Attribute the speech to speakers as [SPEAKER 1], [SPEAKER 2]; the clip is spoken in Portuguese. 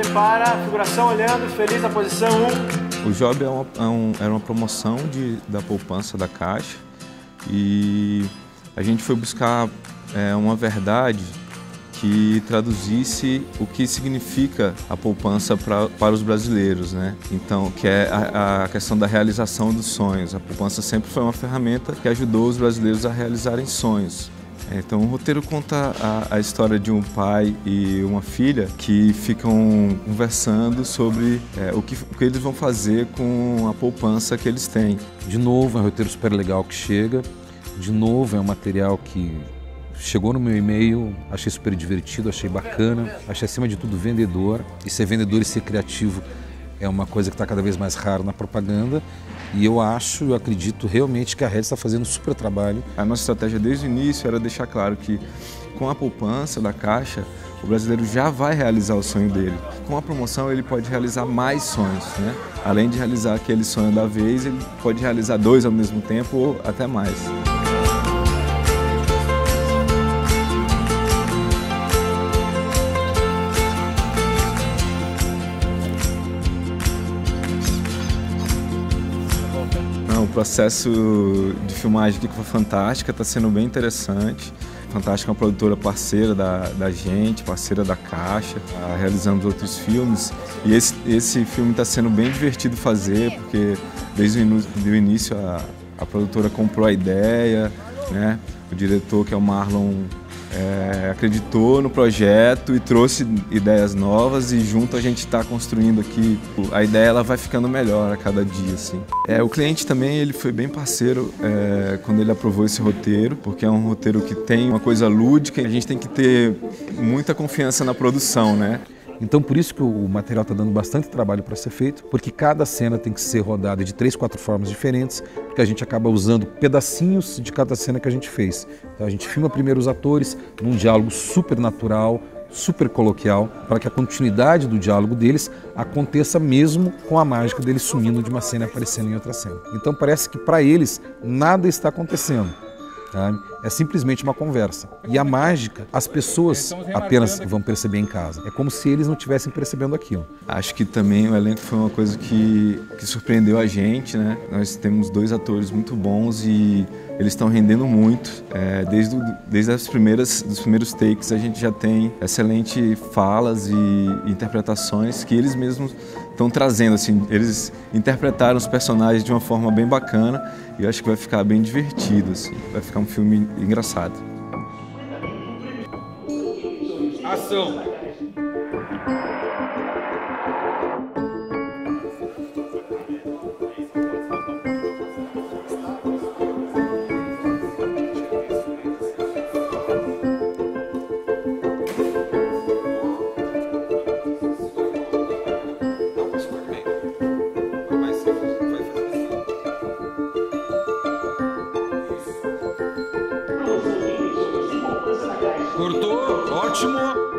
[SPEAKER 1] para a figuração olhando, feliz na posição 1.
[SPEAKER 2] O Job era uma promoção da poupança da Caixa e a gente foi buscar uma verdade que traduzisse o que significa a poupança para os brasileiros, né? Então, que é a questão da realização dos sonhos. A poupança sempre foi uma ferramenta que ajudou os brasileiros a realizarem sonhos. Então, o roteiro conta a história de um pai e uma filha que ficam conversando sobre o que eles vão fazer com a poupança que eles têm.
[SPEAKER 3] De novo, é um roteiro super legal que chega. De novo, é um material que chegou no meu e-mail, achei super divertido, achei bacana, achei acima de tudo vendedor. E ser vendedor e ser criativo é uma coisa que está cada vez mais raro na propaganda. E eu acredito realmente que a Red está fazendo um super trabalho.
[SPEAKER 2] A nossa estratégia desde o início era deixar claro que com a poupança da Caixa, o brasileiro já vai realizar o sonho dele. Com a promoção ele pode realizar mais sonhos, né? Além de realizar aquele sonho da vez, ele pode realizar 2 ao mesmo tempo ou até mais. O processo de filmagem aqui foi fantástico, está sendo bem interessante. Fantástica é uma produtora parceira da gente, parceira da Caixa, realizando outros filmes. E esse filme está sendo bem divertido fazer, porque desde o início a produtora comprou a ideia, né? O diretor, que é o Marlon, acreditou no projeto e trouxe ideias novas e junto a gente está construindo aqui. A ideia ela vai ficando melhor a cada dia, assim. O cliente também ele foi bem parceiro quando ele aprovou esse roteiro, porque é um roteiro que tem uma coisa lúdica e a gente tem que ter muita confiança na produção, né?
[SPEAKER 3] Então por isso que o material está dando bastante trabalho para ser feito, porque cada cena tem que ser rodada de 3, 4 formas diferentes, porque a gente acaba usando pedacinhos de cada cena que a gente fez. Então a gente filma primeiro os atores num diálogo super natural, super coloquial, para que a continuidade do diálogo deles aconteça mesmo com a mágica deles sumindo de uma cena e aparecendo em outra cena. Então parece que para eles nada está acontecendo. É simplesmente uma conversa. E a mágica, as pessoas apenas vão perceber em casa. É como se eles não estivessem percebendo aquilo.
[SPEAKER 2] Acho que também o elenco foi uma coisa que surpreendeu a gente, né? Nós temos 2 atores muito bons e eles estão rendendo muito. Desde dos primeiros takes a gente já tem excelentes falas e interpretações que eles mesmos estão trazendo. Assim, eles interpretaram os personagens de uma forma bem bacana e eu acho que vai ficar bem divertido. Assim. Vai ficar um filme engraçado.
[SPEAKER 4] Ação! Cortou, ótimo.